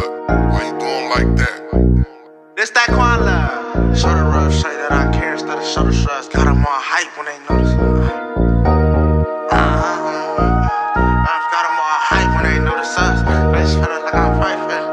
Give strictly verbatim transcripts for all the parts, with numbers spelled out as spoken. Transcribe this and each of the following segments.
Look, why you doing like that? This that Quan love. Shoulder rub, show you that I care instead of shoulder shrugs. Got them all hype when they notice. Uh-huh. Got them all hype when they notice us. Bitch, feeling like I'm fighting.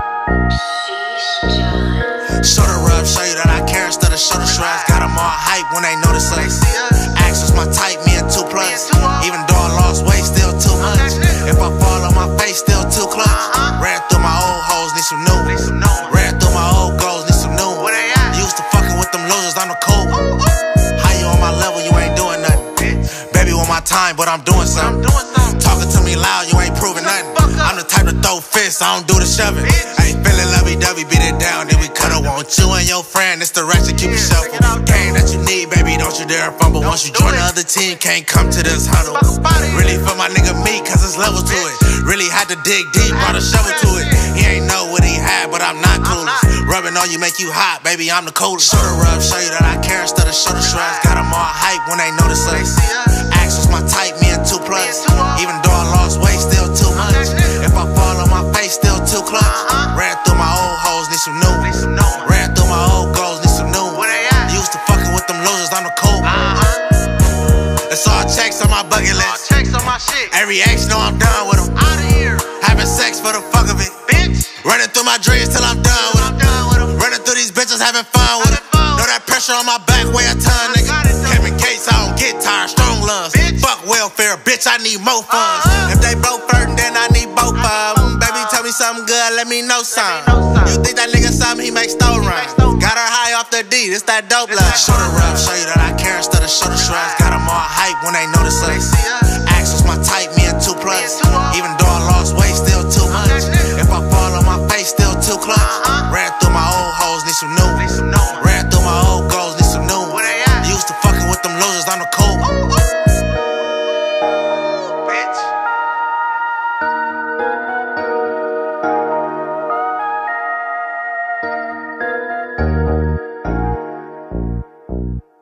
Shoulder rub, show you that I care instead of shoulder shrugs. Got them all hype when they notice us. Axe was my type, me and two plus. Even though I lost weight, still too much. If I fall on my face, still too close. Ran through my old hoes, need some new. Ran through my old goals, need some new. Used to fucking with them losers, I'm the cool. How you on my level, you ain't doing nothing. Baby want my time, but I'm doing something. Talking to me loud, you ain't proving nothing. I'm the type to throw fists, I don't do the shoving. Ain't feeling lovey-dovey, beat it down, then we cuddle. Want you and your friend, it's the ratchet, keep it shuffle. Game that you need, baby, don't you dare fumble. Once you join the other team, can't come to this huddle. Really for my nigga me, cause it's level to it. Really had to dig deep, brought a shovel to it. He ain't know what he had, but I'm not coolest. Rubbing on you make you hot, baby, I'm the coolest. Shoulder rub, show you that I care instead of shoulder shrugs. Got them all hype when they notice us. Axe was my type, me and two plus. Even though I lost weight, still too much. If I fall on my face, still too close. Ran through my old hoes, need some new. Ran through my old goals, need some new. Used to fucking with them losers, I'm the cool. It's all checks on my bucket list. Every ex know I'm done with them. Having sex for the fuck of it. Running through my dreams till I'm done with them. Running through these bitches, having fun with them. Know that pressure on my back, weigh a ton, nigga. Kevin Gates, I don't get tired, strong lungs. Fuck welfare, bitch, I need more funds. If they both hurtin', then I need both of them. Baby, tell me something good, let me know something. You think that nigga something, he makes no run. Got her high off the D, this that dope love. Shoulder rub, show you that I care instead of shoulder shrugs. Got them all hype when they notice us. Axe was my type, me and two plus. Even though I lost weight, still too much. If I fall on my face, still too close. Ran through my old hoes, need some new. Ran through my old goals, need some new. Used to fucking with them losers, I'm the cool. Bitch.